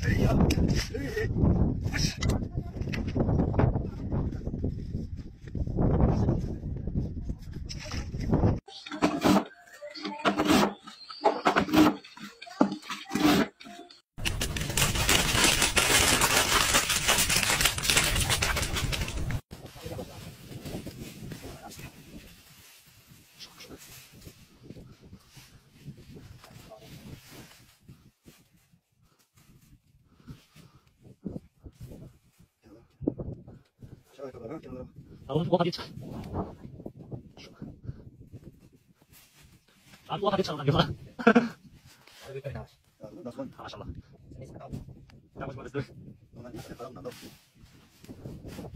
哎呀，哎，不是。 我还得吃，我还得吃了，你说？马上了，